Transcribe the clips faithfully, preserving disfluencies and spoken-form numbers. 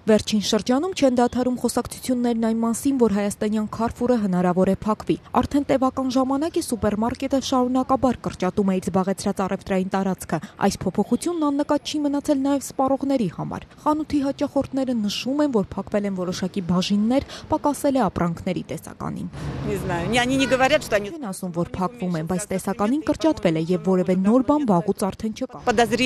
Վերջին շրջանում չեն դադարում խոսակցություններն այն մասին, որ հայաստանյան Carrefour-ը հնարավոր է փակվի։ Արդեն տևական ժամանակ է սուպերմարկետը շարունակաբար կրճատում է իր զբաղեցրած առևտրային տարածքը։ Այս փոփոխությունն աննկատ չի մնացել նաև սպառողների համար։ Խանութի հաճախորդները նշում են, որ փակվել են որոշակի բաժիններ, պակասել է ապրանքների տեսականին։ Չեն ասում, որ փակվում են, բայց տեսականին կրճատվել է եւ որևէ նոր բան վաղուց արդեն չկա։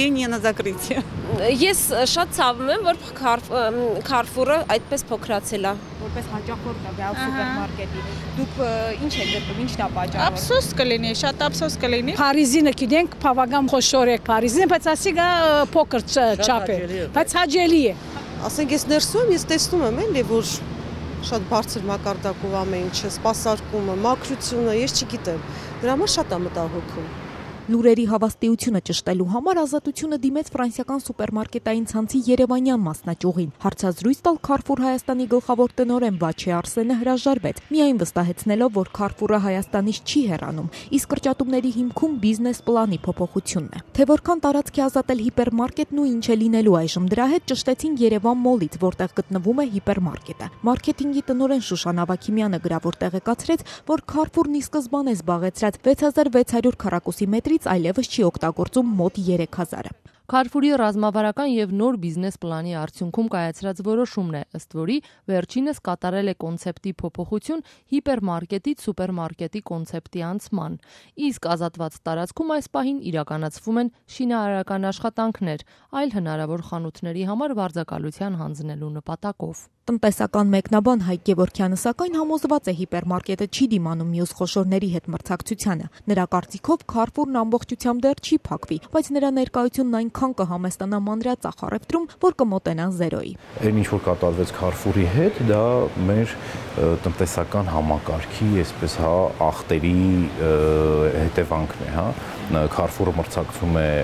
Ես շատ ցավում եմ, որ Carrefour-ը այդպես փոքրացել է։ Որպես հաճախորդ գալ սուպերմարկետի, դուք ինչ եք դեպքում, ինչն է պատճառը։ Ափսոս կլինի, շատ ափսոս կլինի։ Փարիզինը գիտենք, բավական խոշոր է Փարիզին, բայց ասիկա փոքր չափ է, բայց հաճելի է։ Ասենք ես ներսում ես տեսնում եմ էլի, որ շատ բարձր մակարդակով ամեն ինչը, սպասարկումը, մաքրությունը, ես չգիտեմ։ Դրա համար շատ է մտահոգում։ Լուրերի հավաստիությունը ճշտելու համար Ազատությունը դիմեց ֆրանսիական սուպերմարկետային ցանցի երևանյան մասնաճյուղին։ Հարցազրույց տալ Carrefour Հայաստանի գլխավոր տնօրեն Վաչե Արսենը հրաժարվեց, միայն վստահեցնելով, որ Carrefour-ը Հայաստանից չի հեռանում, իսկ կրճատումների հիմքում բիզնես պլանի փոփոխությունն է։ Թե որքան տարածք է ազատել հիպերմարկետն ու ինչ է լինելու այժմ դրա հետ ճշտեցին Երևան մոլից, որտեղ գտնվում է հիպերմարկետը։ Մարքեթինգի տնօրեն Շուշան Ավագիմյանը գրավոր տեղեկացրեց, որ Carrefour-ն ի սկզբանե զբաղեցրած վեց հազար վեց հարյուր քառակուսի մետրի այլևս չի օգտագործում մոտ երեք հազարը։ Carrefour-ի ռազմավարական եւ նոր բիզնես պլանի արդյունքում կայացրած որոշումն է, ըստ որի վերջինս կատարել է կոնցեպտի փոփոխություն հիպերմարկետից սուպերմարկետի կոնցեպտի անցման, իսկ ազատված տարածքում այս պահին իրականացվում են շինարարական աշխատանքներ, այլ հնարավոր խանութների համար վարձակալության հանձնելու նպատակով։ Տնտեսական մեկնաբան Հայկ Գևորգյանը սակայն համոզված է հիպերմարկետը չի դիմանում մյուս խոշորների հետ մրցակցությանը։ Նրա կարծիքով Carrefour-ն ամբողջությամբ դեռ չի փակվի, բայց նրա ներկայությունն այնքան կհամեստանա մանրածախ առևտրում, որ կմոտենա զերոյի։ Այն ինչ որ կատարվեց Carrefour-ի հետ, դա մեր տնտեսական համակարգի, այսպես հա, ախտերի հետևանքն է, հա։ Carrefour-ը մրցակցում է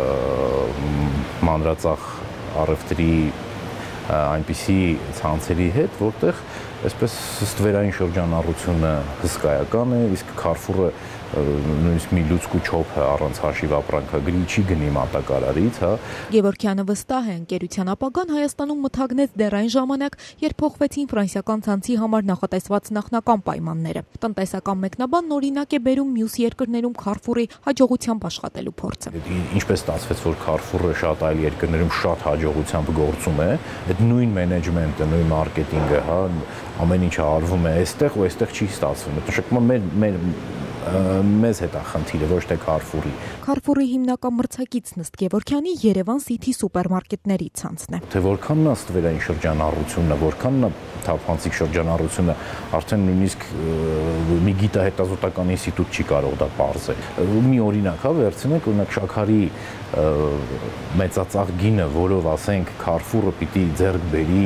մանրածախ առևտրի այնպիսի ցանցերի հետ, որտեղ այսպես ստվերային շրջանառությունը հսկայական է, իսկ Carrefour-ը նույնիսկ մի լուցկու չոփը առանց հաշիվ ապրանքագրի չի գնի մատակարարից, հա։ Գևորգյանը վստահ է, ընկերության ապագան Հայաստանում մթագնեց դեռ այն ժամանակ, երբ փոխվեցին ֆրանսիական ցանցի համար նախատեսված նախնական պայմանները։ Տնտեսական մեկնաբանն օրինակ է բերում մյուս երկրներում Carrefour-ի հաջողությամբ աշխատելու փորձը։ Ինչպես ստացվեց, որ Carrefour-ը շատ այլ երկրներում շատ հաջողությամբ գործում է, այդ նույն մենեջմենտը, նույն մարքեթինգը, հա, ամեն ինչը արվում է այստեղ ու այստեղ չի ստացվում։ Դա շփոթում է մեր մեզ հետ է խնդիրը, ոչ թե Carrefour-ի։ Carrefour-ի հիմնական մրցակիցն ըստ Գևորգյանի Երևան City սուպերմարկետների ցանցն է։ Թե որքանն է ստվերային շրջանառությունը, որքանն է թափանցիկ շրջանառությունը, արդեն նույնիսկ մի գիտահետազոտական ինստիտուտ չի կարող դա պարզել։ Մի օրինակ, հա, վերցնենք, օրինակ շաքարի մեծածախ գինը, որով ասենք Carrefour-ը պիտի ձեռք բերի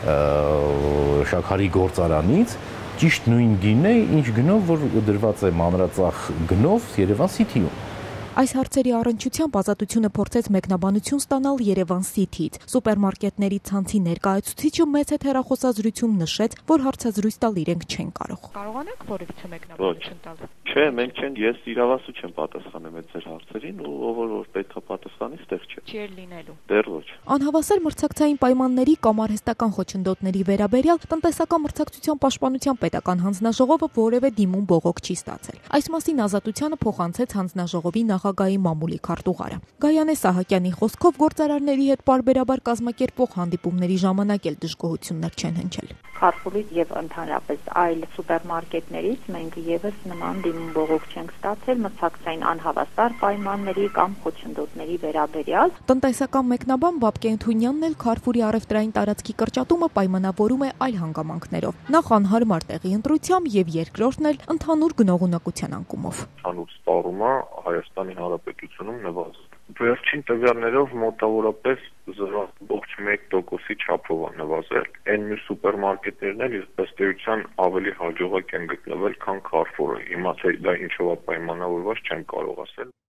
շաքարի գործարանից, ճիշտ նույն գինն է, ինչ գնով, որ դրված է մանրածախ գնով Երևան City-ում։ Այս հարցերի առնչությամբ Ազատությունը փորձեց մեկնաբանություն ստանալ Երևան City-ից։ Սուպերմարկետների ցանցի ներկայացուցիչը մեծ հետ հեռախոսազրույցում նշեց, որ հարցազրույց տալ իրենք չեն կարող։ Կարողանաք որևիցե մեկնաբանություն տալ։ Չէ, մենք չենք, ես իրավասու չեմ պատասխանել այդ ձեր հարցերին ու ով որ պետք է պատասխանի, ստեղ չէ։ Չի լինելու։ Դեռ ոչ։ Անհավասար մրցակցային պայմանների կամ արհեստական խոչընդոտների վերաբերյալ տնտեսական մրցակցության պաշտպանության պետական հանձնաժողովը որևէ դիմում բողոք չի ստացել։ Այս մասին Ազատությանը փոխանցեց հանձնաժողովի նախագահի մամուլի քարտուղարը։ Գայանե Սահակյանի խոսքով գործարարների հետ պարբերաբար կազմակերպող հանդիպումների ժամանակ էլ դժգոհություններ չեն հնչել։ Carrefour-ից եւ ընդհանրապես այլ սուպերմարկետներից մենք եւս նման դիմում բողոք չենք ստացել մրցակցային անհավասար պայմանների կամ խոչընդոտների վերաբերյալ։ Տնտեսական մեկնաբան Բաբկեն Թունյանն էլ Carrefour-ի առևտրային տարածքի կրճատումը պայմանավորում է այլ հանգամանքներով։ Նախ անհարմար տեղի ընտրությամբ եւ երկրորդն էլ ընդհանուր գնողունակության անկումով։ Ընդհանուր սպառումը Հայաստանի Հանրապետությունում նվազել։ Վերջին տվյալներով մոտավորապես զրո ողջ մեկ տոկոսի չափով է նվազել։ Այն մյուս սուպերմարկետներն էլ ըստ էության ավելի հաջողակ են գտնվել, քան Carrefour-ը։ Հիմա թե դա ինչով է պայմանավորված չեմ կարող ասել։